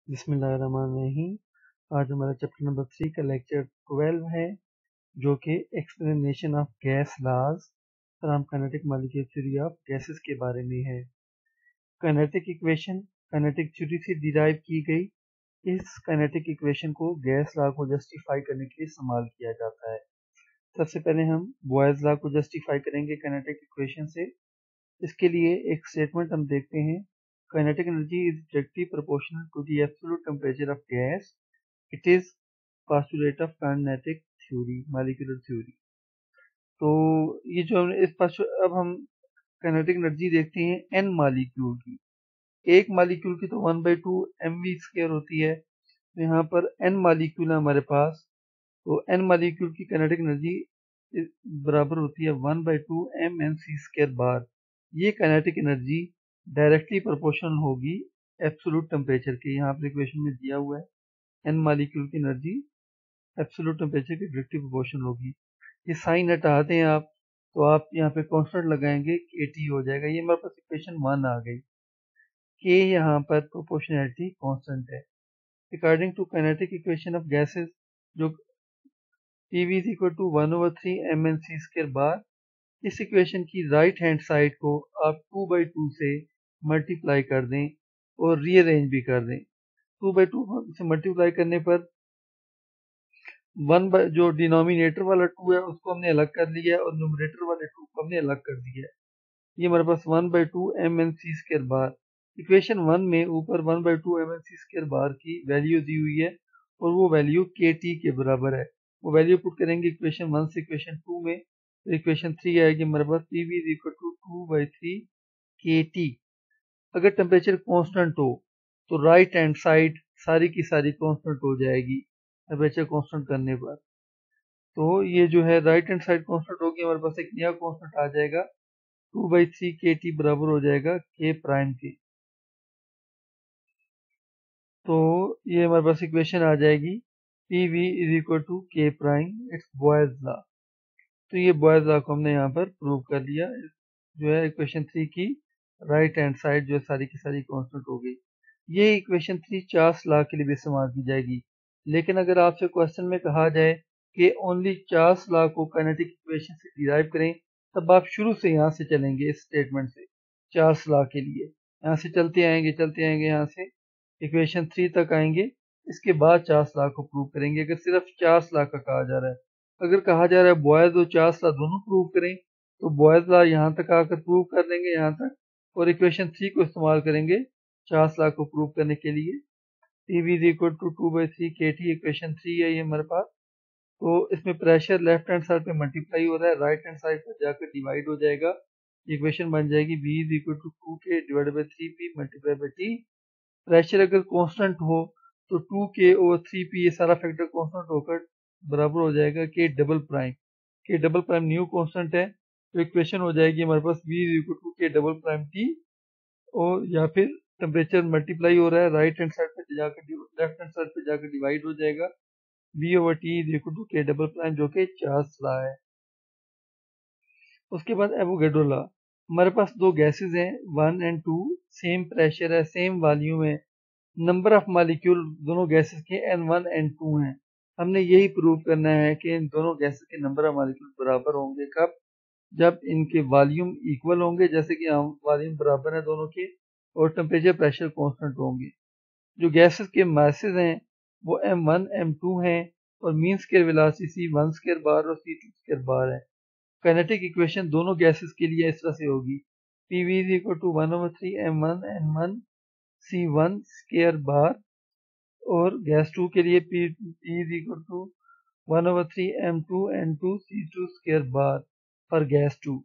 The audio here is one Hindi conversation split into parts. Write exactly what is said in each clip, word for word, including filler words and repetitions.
बिस्मिल्लाहिर्रहमानिर्रहीम। आज हमारा चैप्टर नंबर थ्री का लेक्चर ट्वेल्व है, जो कि explanation of gas laws from kinetic molecular theory of gases के बारे में है। काइनेटिक इक्वेशन काइनेटिक थ्योरी से डिराइव की गई। इस काइनेटिक इक्वेशन को गैस लॉ को जस्टिफाई करने के लिए इस्तेमाल किया जाता है। सबसे पहले हम बॉयल्स लॉ को जस्टिफाई करेंगे काइनेटिक इक्वेशन से। इसके लिए एक स्टेटमेंट हम देखते हैं, kinetic energy is directly proportional to the absolute temperature of gas. It is postulate of kinetic theory, molecular theory. तो ये जो हमने इस पास अब हम kinetic energy देखते हैं n मॉलिक्यूल की। एक मॉलिक्यूल की तो one by two M V square होती है, तो यहाँ पर n मॉलिक्यूल है हमारे पास, तो n मॉलिक्यूल की kinetic energy बराबर होती है one by two M N C square bar. ये kinetic energy डायरेक्टली प्रोपोर्शनल होगी एब्सोल्यूट टेम्परेचर के। यहाँ पर इक्वेशन में दिया हुआ है एन मॉलिक्यूल की एनर्जी एब्सोल्यूट टेम्परेचर की डायरेक्टली प्रोपोर्शनल होगी। ये साइन हटा दें आप, तो आप यहाँ पे कांस्टेंट लगाएंगे के टी हो जाएगा। ये हमारे पास इक्वेशन वन आ गई। के यहाँ पर प्रोपोर्शनैलिटी कांस्टेंट है। According to kinetic equation of gases, जो P V is equal to one over three M N C square bar, इस इक्वेशन की राइट हैंड साइड को आप टू बाई टू से मल्टीप्लाई कर दें और रीअरेंज भी कर दें। टू बाई टू से मल्टीप्लाई करने पर वन बाई जो डिनोमिनेटर वाला टू है उसको हमने अलग कर लिया है और न्यूमरेटर वाले टू को हमने अलग कर दिया है। ये हमारे पास one by two M N C square bar. Equation one में ऊपर one by two M N C square bar की वैल्यू दी हुई है और वो वैल्यू के टी के बराबर है। वो वैल्यू पुट करेंगे इक्वेशन वन से इक्वेशन टू में, तो इक्वेशन थ्री आएगी हमारे पास P V is equal to two by three K T. अगर टेम्परेचर कांस्टेंट हो तो राइट हैंड साइड सारी की सारी कांस्टेंट हो जाएगी टेम्परेचर कांस्टेंट करने पर। तो ये जो है राइट हैंड साइड कांस्टेंट होगी, हमारे पास एक नया कांस्टेंट आ जाएगा two by three K T बराबर हो जाएगा के प्राइम के। तो ये हमारे पास इक्वेशन आ जाएगी P V is equal to K prime, it's Boyle's law. तो ये बॉयज लॉ को हमने यहाँ पर प्रूव कर लिया। जो है इक्वेशन थ्री की राइट हैंड साइड जो है सारी की सारी कांस्टेंट हो गई। ये इक्वेशन थ्री चार्ल्स लॉ के लिए भी इस्तेमाल की जाएगी। लेकिन अगर आपसे क्वेश्चन में कहा जाए कि ओनली चार्ल्स लॉ को काइनेटिक इक्वेशन से डिराइव करें, तब आप शुरू से यहाँ से चलेंगे इस स्टेटमेंट से चार्ल्स लॉ के लिए। यहाँ से चलते आएंगे चलते आएंगे यहाँ से इक्वेशन थ्री तक आएंगे, इसके बाद चार्ल्स लॉ को प्रूव करेंगे। अगर सिर्फ चार्ल्स लॉ का कहा जा रहा है, अगर कहा जा रहा है बॉयज और चार्ल्स लॉ दोनों प्रूव करें, तो बॉयज लॉ यहाँ तक आकर प्रूव कर देंगे यहाँ तक, और इक्वेशन थ्री को इस्तेमाल करेंगे चार्ल्स लॉ को प्रूव करने के लिए। P V is equal to two by three K T, equation three है ये हमारे पास। तो इसमें प्रेशर लेफ्ट हैंड साइड पे मल्टीप्लाई हो रहा है, राइट हैंड साइड पर जाकर डिवाइड हो जाएगा। इक्वेशन बन जाएगी V is equal to two K divide by three P multiply by T. Pressure अगर कांस्टेंट हो तो टू के ओवर थ्री पी, ये सारा फैक्टर कांस्टेंट होकर बराबर हो जाएगा K double prime. K double prime new constant है, तो इक्वेशन हो जाएगी हमारे पास V is equal to K double prime T, और या फिर टेम्परेचर मल्टीप्लाई हो रहा है, राइट हैंड साइड पे जाकर लेफ्ट हैंड साइड पे जाकर डिवाइड हो जाएगा। V over T is equal to K double prime, जो कि चार्ल्स लॉ है। उसके बाद एवोगैड्रो लॉ। हमारे पास दो गैसेस हैं one and two, same pressure है, सेम वॉल्यूम है, नंबर ऑफ मॉलिक्यूल दोनों गैसेस के एन वन एन टू हैं। हमने यही प्रूव करना है कि इन दोनों गैसेस के नंबर ऑफ मॉलिक्यूल बराबर होंगे। कब? जब इनके वॉल्यूम इक्वल होंगे, जैसे कि हम वॉल्यूम बराबर है दोनों के, और टेम्परेचर प्रेशर कांस्टेंट होंगे। जो गैसेस के मासेस हैं वो एम वन एम टू हैं, और mean square velocity C one square bar और सी टू स्क्वायर बार है। काइनेटिक इक्वेशन दोनों गैसेस के लिए इस तरह से होगी, P V is equal to one over three M one N one C one square bar, और गैस टू के लिए P is equal to one over three M two N two C two square bar for gas two.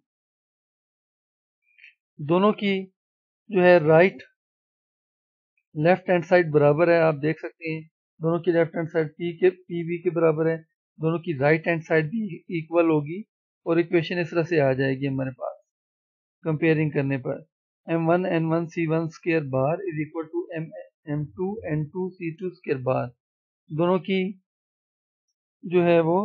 दोनों की जो है राइट लेफ्ट हैंड साइड बराबर है, आप देख सकते हैं दोनों की लेफ्ट हैंड साइड पी के पी वी के बराबर है, दोनों की राइट हैंड साइड भी इक्वल होगी, और इक्वेशन इस तरह से आ जाएगी हमारे पास कंपेयरिंग करने पर। M one N one C one square bar is equal to M M two N two C two square bar. दोनों की जो है वो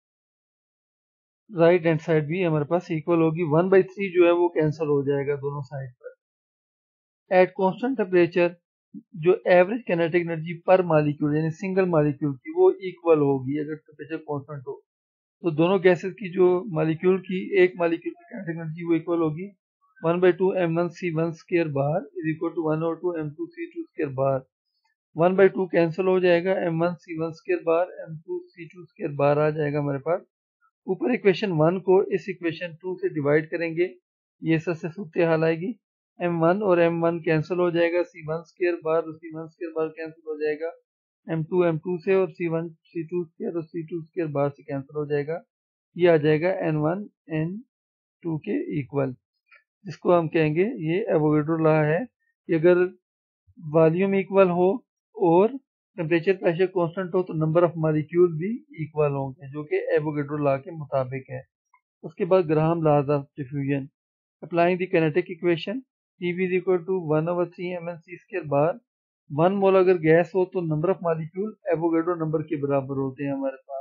राइट हैंड साइड भी हमारे पास इक्वल होगी। वन बाई थ्री जो है वो कैंसिल हो जाएगा दोनों साइड पर। एट कांस्टेंट टेम्परेचर जो average kinetic energy per molecule यानी सिंगल मॉलिक्यूल की वो इक्वल होगी अगर टेम्परेचर कांस्टेंट हो। तो दोनों गैसेस की जो मॉलिक्यूल की एक मॉलिक्यूल की काइनेटिक एनर्जी वो इक्वल होगी one by two M one C one square bar is equal to one और two M two C two square bar. One by two cancel हो जाएगा, M one C one square bar M two C two square bar आ जाएगा हमारे पास। ऊपर इक्वेशन वन को इस इक्वेशन टू से डिवाइड करेंगे, ये सबसे सूत्र हाल आएगी। एम वन और एम वन कैंसिल हो जाएगा, सी वन स्केयर बार और C one square bar cancel हो जाएगा, एम टू एम टू से और C one C two square और सी टू स्केयर बार से कैंसिल हो जाएगा। ये आ जाएगा एन वन एन टू के इक्वल, जिसको हम कहेंगे ये एवोगैड्रो लॉ है कि अगर वॉल्यूम इक्वल हो और टेम्परेचर प्रेशर कांस्टेंट हो तो नंबर ऑफ मॉलिक्यूल भी इक्वल होंगे, जो कि एवोगैड्रो लॉ के मुताबिक है। उसके बाद Graham laws of diffusion, applying the kinetic equation P V is equal to one over three m n c square bar. One mole अगर गैस हो तो number of molecule Avogadro number के बराबर होते हैं हमारे पास।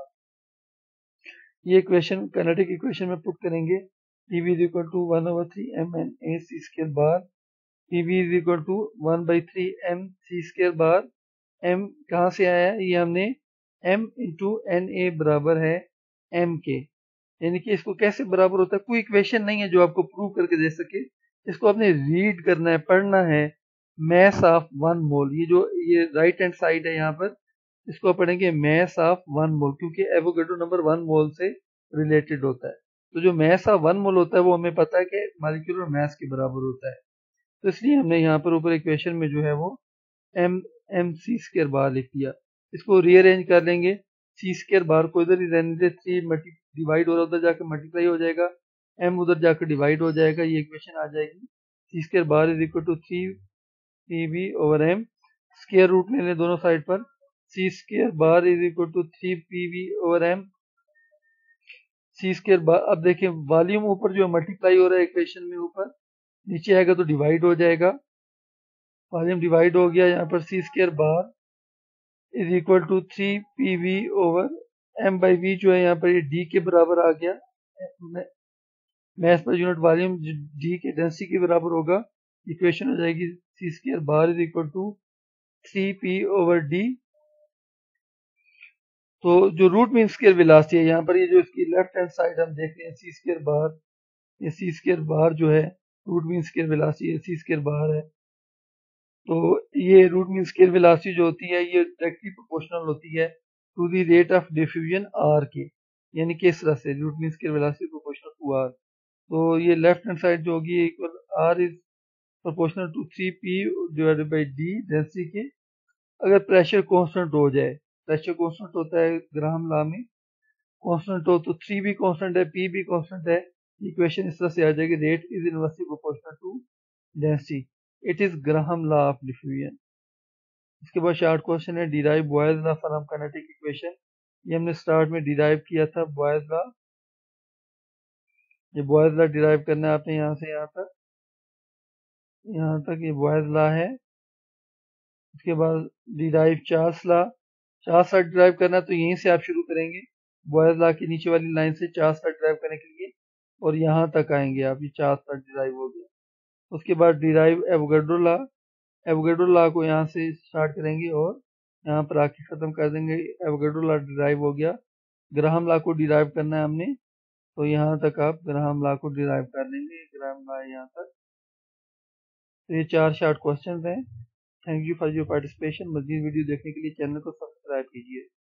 ये इक्वेशन काइनेटिक इक्वेशन में पुट करेंगे, P V is equal to one over three m n a c square bar, P V is equal to one by three m c square bar. m कहाँ से आया है, ये हमने m इंटू एन ए बराबर है m के, यानी कि इसको कैसे बराबर होता है, कोई इक्वेशन नहीं है जो आपको प्रूव करके दे सके, इसको आपने रीड करना है, पढ़ना है। मैस ऑफ वन मोल, ये जो ये राइट हैंड साइड है यहाँ पर, इसको पढ़ेंगे मैस ऑफ वन मोल, क्योंकि एवोगैड्रो नंबर वन मोल से रिलेटेड होता है। तो जो मैस ऑफ वन मोल होता है वो हमें पता है कि मॉलिक्यूलर मैस के बराबर होता है, तो इसलिए हमने यहाँ पर ऊपर इक्वेशन में जो है वो m m c square bar लिख दिया। इसको रीअरेंज कर लेंगे, सी स्क्वायर बार को इधर ही रहने दे, थ्री मल्टी डिवाइड हो रहा उधर जाकर मल्टीप्लाई हो जाएगा, एम उधर जाकर डिवाइड हो जाएगा, ये इक्वेशन आ जाएगी। C square bar is equal to three P V over m, square root ले लें दोनों साइड पर, c square bar is equal to three P V over m c square bar. अब देखिए वॉल्यूम ऊपर जो मल्टीप्लाई हो रहा है इक्वेशन में ऊपर, नीचे आएगा तो डिवाइड हो जाएगा, वॉल्यूम डिवाइड हो गया, यहाँ पर c square bar is equal to three P V over m by V जो है यहाँ पर ये डी के बराबर आ गया, mass per unit volume d के डेंसिटी के बराबर होगा। इक्वेशन हो जाएगी c square bar is equal to three P over d. तो जो रूट मीन स्क्वायर वेलोसिटी है यहाँ पर, ये जो इसकी लेफ्ट हैंड साइड हम देख रहे हैं सी स्क्वायर बार, ये सी स्क्वायर बार जो है रूट मीन स्क्वायर वेलोसिटी है, सी स्क्वायर बार है। तो ये रूट मीन स्क्वायर वेलोसिटी जो होती है ये डायरेक्टली प्रोपोर्शनल होती है to the rate of diffusion r के, यानी कि इस तरह से root mean square velocity proportional to r. तो ये लेफ्ट हैंड साइड जो होगी equal r is proportional to three P divided by d density के। अगर प्रेशर कांस्टेंट हो जाए, प्रेशर कांस्टेंट होता है ग्राहम लॉ में, कांस्टेंट हो तो थ्री भी कांस्टेंट है, पी भी कांस्टेंट है, इक्वेशन इस तरह से आ जाएगी, rate is inversely proportional to density, it is Graham law of diffusion. इसके बाद शॉर्ट क्वेश्चन है, derive Boyle's law from kinetic equation. ये हमने स्टार्ट में डिराइव किया था बॉयज लॉ, ये बॉयज लॉ डिराइव करना है आपने यहाँ से यहाँ तक, यहाँ तक ये बॉयज लॉ है। इसके बाद derive Charles law, Charles law derive करना है तो यहीं से आप शुरू करेंगे, बॉयज लॉ की नीचे वाली लाइन से चार्ल्स लॉ डिराइव करने के लिए, और यहाँ तक आएंगे आप, ये चार्ल्स लॉ डिराइव हो गया। उसके बाद derive Avogadro law, Avogadro law को यहाँ से स्टार्ट करेंगे और यहाँ पर आके ख़त्म कर देंगे, एवोगैड्रो लॉ डिराइव हो गया। ग्राहम लॉ को डिराइव करना है हमने, तो यहाँ तक आप ग्राहम लॉ को डिराइव कर लेंगे, ग्राहम लॉ यहाँ तक। तो ये चार शॉर्ट क्वेश्चंस हैं। Thank you for your participation. मज़ीद वीडियो देखने के लिए चैनल को सब्सक्राइब कीजिए।